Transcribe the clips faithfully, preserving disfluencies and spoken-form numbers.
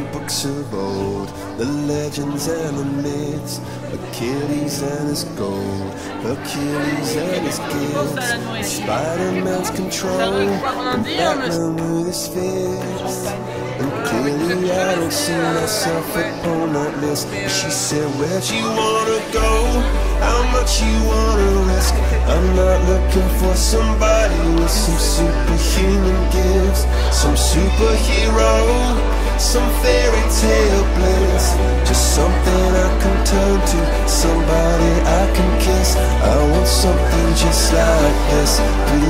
books of old, the legends and the myths, Achilles and his gold, Achilles and his gifts, Spider-Man's control, and Batman with his fist. And clearly I don't see myself upon that list. She said, where'd you wanna go? How much you wanna risk? I'm not looking for somebody with some superhuman gifts, some superhero, some fairy tale bliss. Just something I can turn to, somebody I can kiss. I want something just like this.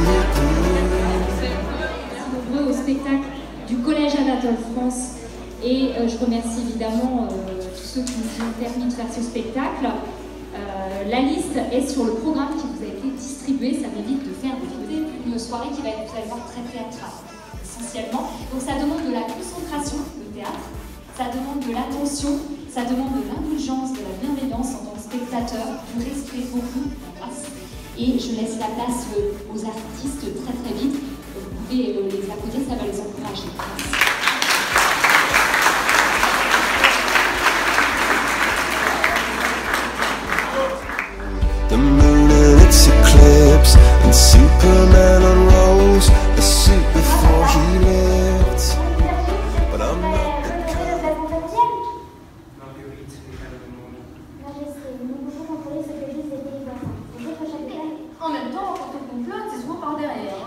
Nombreux au spectacle du Collège Anatole France et euh, je remercie évidemment euh, tous ceux qui nous ont permis de faire ce spectacle. Euh, la liste est sur le programme qui vous a été distribué, ça m'évite de faire des une soirée qui va être, vous allez voir, très théâtrale, essentiellement. Donc ça demande de la concentration, le théâtre, ça demande de l'attention, ça demande de l'indulgence, de la bienveillance en tant que spectateur, du respect beaucoup, et je laisse la place euh, aux artistes très très vite. Vous pouvez euh, les applaudir, ça va les encourager. Merci. The moon and its eclipse, and Superman unrolls a suit before he lived. But I'm not the kind. En même temps, quand on complote, c'est souvent par derrière.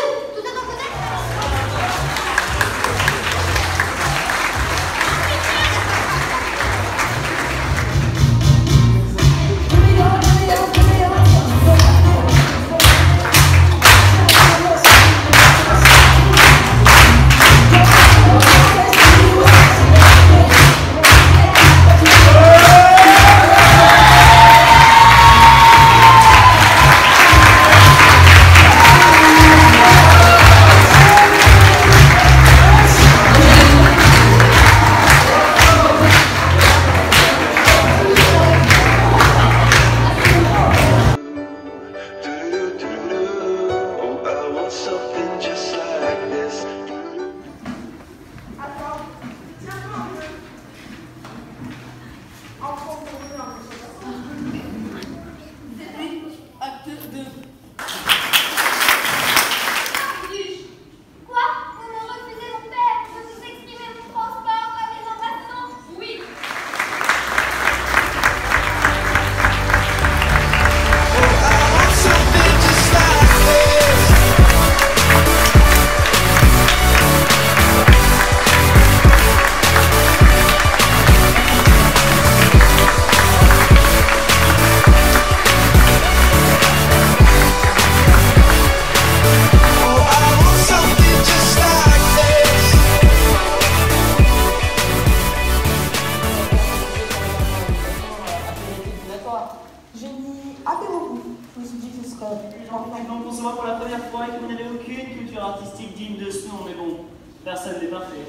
Donc pour savoir pour la première fois et que vous n'avez aucune culture artistique digne de ce nom, mais bon, personne n'est parfait.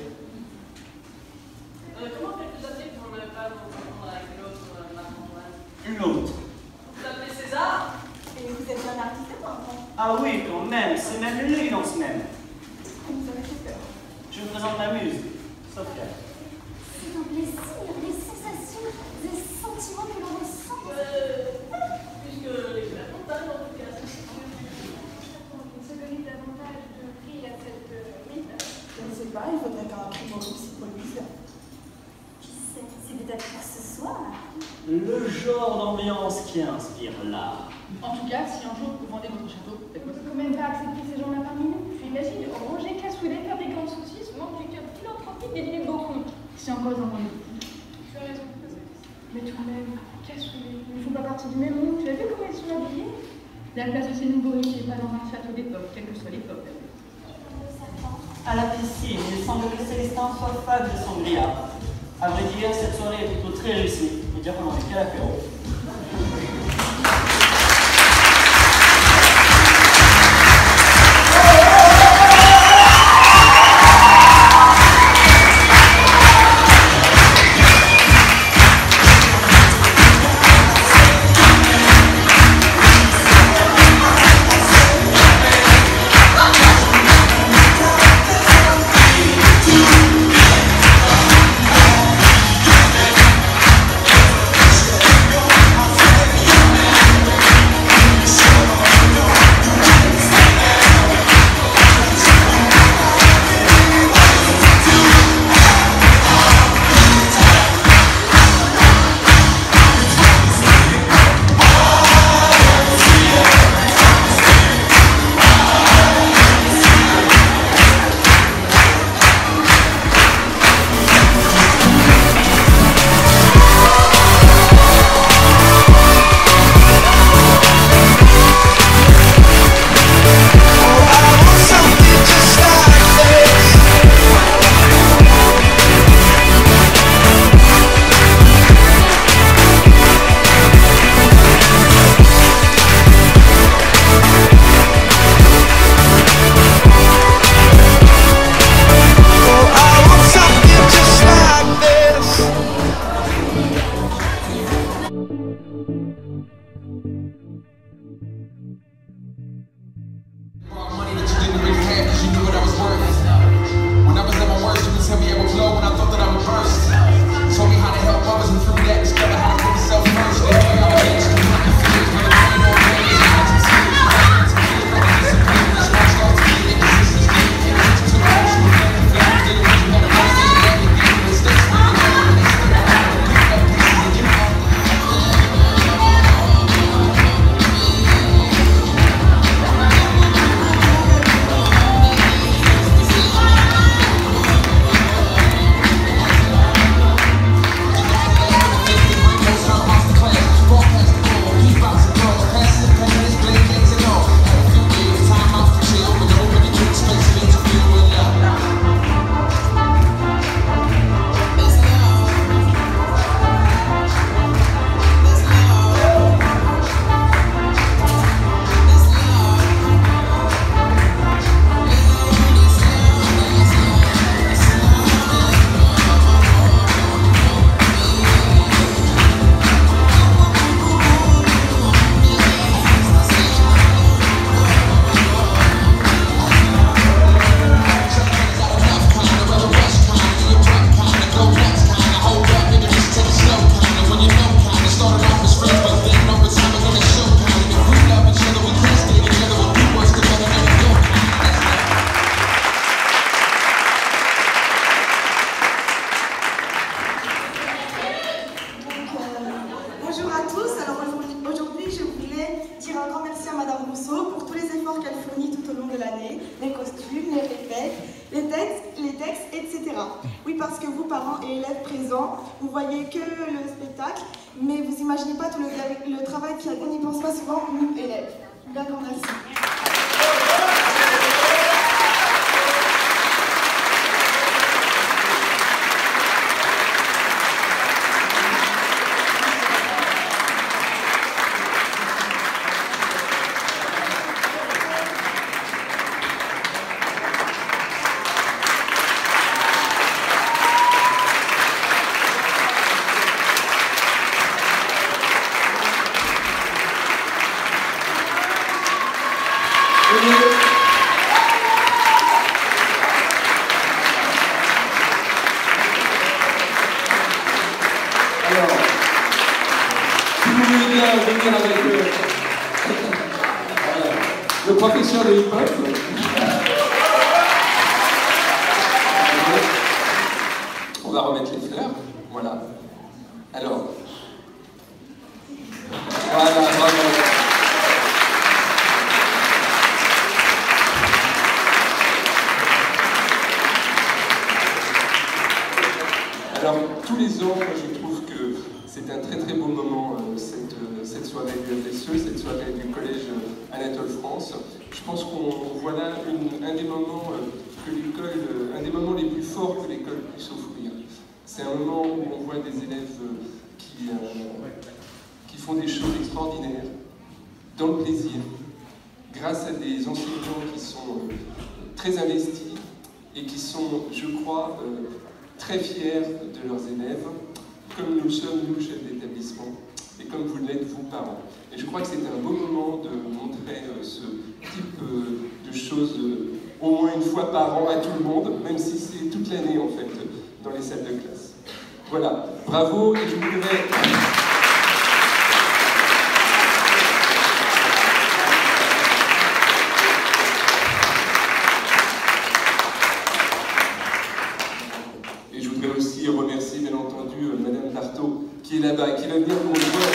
Euh, comment quelques années que vous n'avez pas d'entendre avec l'autre, Marc-Antoine? L'autre. Vous vous appelez César? Et vous êtes un artiste ou pas? Ah oui, quand même, c'est même l'élégance même. Vous avez fait peur. Je vous présente ma muse, Sophia. C'est un plaisir, les sensations, les sentiments que l'on ressent. Euh, puisque les la montagne en tout cas, Se donner davantage de prix à cette mythe. Je ne sais pas, il faudrait qu'un prix aussi produise. Qui sait, c'est peut-être pour ce soir. Le genre d'ambiance qui inspire l'art. en tout cas, si un jour vous vendez votre château, faites quoi? On peut quand même pas accepter ces gens-là parmi nous. Tu imagines, Roger Cassoulet, fabricant de saucisses, membre du club philanthropique des dîners de Beaucon. C'est encore dans mon livre. Tu as raison de poser la question. Mais tout de même, Cassoulet, ils ne font pas partie du même monde. Tu as vu comment ils sont habillés? La place de Sénoubory n'est pas dans un château d'époque, quelle que soit l'époque. À la piscine, il semble que Célestin soit fan de sangria. À vrai dire, cette soirée est plutôt très réussie. Et dire qu'on en est qu'à l'apéro. un grand merci à Madame Rousseau pour tous les efforts qu'elle fournit tout au long de l'année, les costumes, les répètes, les textes, les textes, et cetera. Oui, parce que vous, parents et élèves présents, vous voyez que le spectacle, mais vous imaginez pas tout le, le travail qu'il y a. On n'y pense pas souvent, nous, élèves. Un grand merci. Le professeur de hip-hop. On va remettre les fleurs. Voilà. Alors. Voilà, bravo. Alors, tous les ans, je trouve que c'est un très très beau moment, euh, cette, euh, cette soirée du F S E, cette soirée du Collège Anatole France. Je pense qu'on voit là une, un des moments euh, que l'école, euh, un des moments les plus forts que l'école puisse offrir. C'est un moment où on voit des élèves euh, qui, euh, qui font des choses extraordinaires, dans le plaisir, grâce à des enseignants qui sont euh, très investis et qui sont, je crois, euh, très fiers de leurs élèves, comme nous sommes, nous, chefs d'établissement, et comme vous l'êtes, vous, parents. Et je crois que c'est un beau moment de montrer euh, ce type euh, de choses euh, au moins une fois par an à tout le monde, même si c'est toute l'année, en fait, dans les salles de classe. Voilà, bravo, et je voudrais... Et je voudrais aussi remercier, bien entendu, Madame Lartaud, qui est là-bas, qui va venir pour le voir.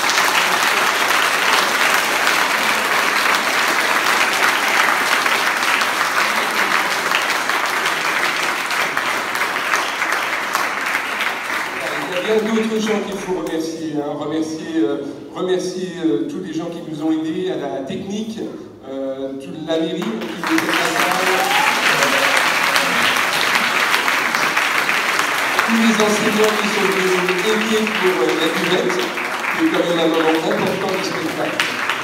Il y a d'autres gens qu'il faut remercier, hein. remercier, euh, remercier euh, tous les gens qui nous ont aidés à la technique, euh, toute la mairie qui nous a tous les enseignants qui sont venus aider pour euh, la buvette, qui est quand même un moment important du spectacle.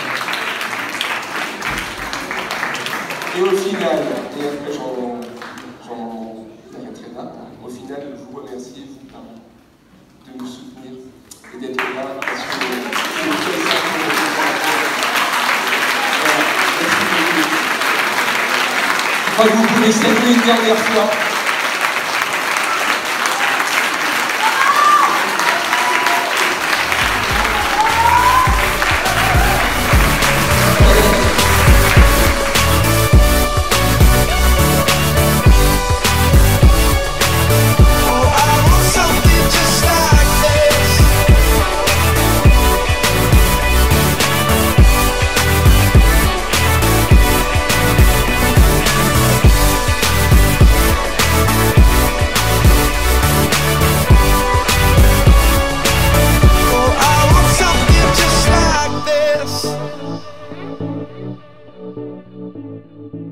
Et au final, et après j'en arrêterai là, au final, je vous remercie, vous, parents, de nous soutenir et d'être là parce que c'est très simple. Je crois que vous pouvez saluer une dernière fois. Thank you.